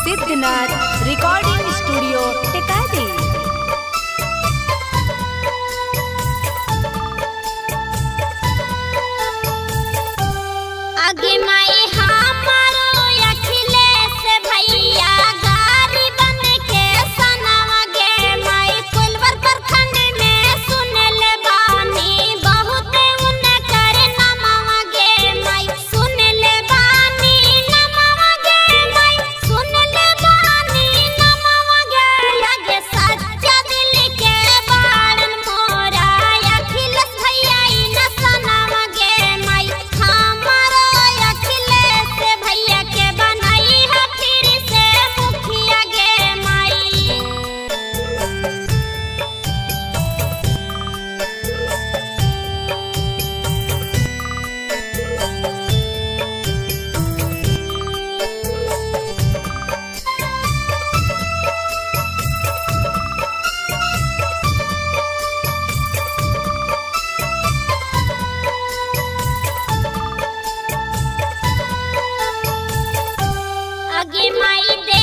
Siddhnath recording studio Tikari. आगे माई हमारो अखिलेश भैया गारी बन के सनावा गे माई कुलवर प्रखंड में सुन ले बानी बहुत उनकर नमावा गे माई सुन ले बानी नमावा गे माई सुन ले बानी नमावा गे लगे सच्चा दिल के बाड़न मोरा अखिलेश भैया ई न सनावा गे माई हमारो अखिलेश भैया के बनाई है फिर से मुखिया गे माई। आगे माई दे